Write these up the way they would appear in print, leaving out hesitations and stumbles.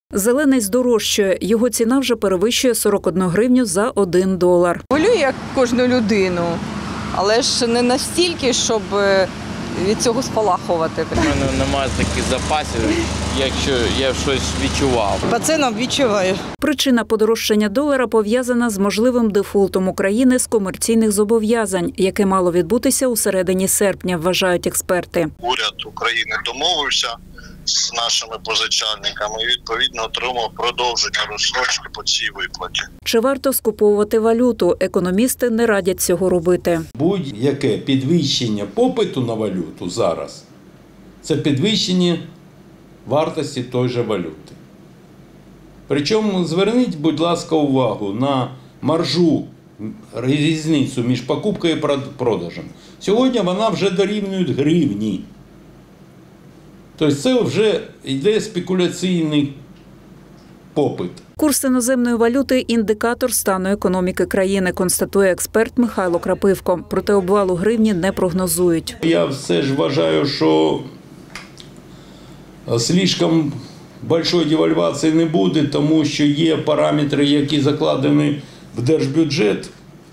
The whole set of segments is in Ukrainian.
Зелений здорожчує. Його ціна вже перевищує 41 гривню за $1. Хвилює як кожну людину, але ж не настільки, щоб від цього спалахувати. У мене немає таких запасів, якщо я щось відчував. По цінам відчуваю. Причина подорожчання долара пов'язана з можливим дефолтом України з комерційних зобов'язань, яке мало відбутися у середині серпня, вважають експерти. Уряд України домовився з нашими позичальниками і, відповідно, отримав продовження розстрочки по цій виплаті. Чи варто скуповувати валюту? Економісти не радять цього робити. Будь-яке підвищення попиту на валюту зараз – це підвищення вартості той же валюти. Причому зверніть, будь ласка, увагу на маржу, різницю між покупкою і продажем. Сьогодні вона вже дорівнює гривні. Тобто це вже йде спекуляційний попит. Курс іноземної валюти – індикатор стану економіки країни, констатує експерт Михайло Крапивко. Проте обвалу гривні не прогнозують. Я все ж вважаю, що слишком великої девальвації не буде, тому що є параметри, які закладені в держбюджет.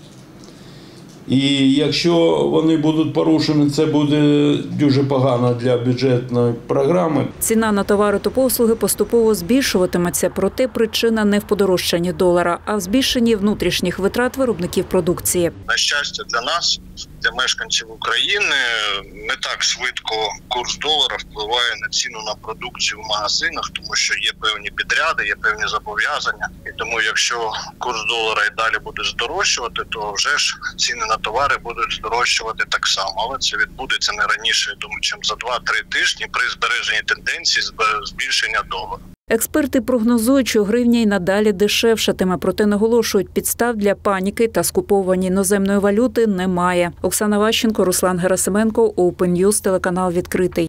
І якщо вони будуть порушені, це буде дуже погано для бюджетної програми. Ціна на товари та послуги поступово збільшуватиметься, проте причина не в подорожчанні долара, а в збільшенні внутрішніх витрат виробників продукції. На щастя для нас, для мешканців України, не так швидко курс долара впливає на ціну на продукцію в магазинах, тому що є певні підряди, є певні зобов'язання. І тому якщо курс долара і далі буде здорожчувати, то вже ж ціни на товари будуть здорожчувати так само. Але це відбудеться не раніше, я думаю, чим за 2-3 тижні при збереженні тенденції збільшення долара. Експерти прогнозують, що гривня й надалі дешевшатиме, проте наголошують, підстав для паніки та скуповування іноземної валюти немає. Оксана Ващенко, Руслан Герасименко, Open News, телеканал «Відкритий».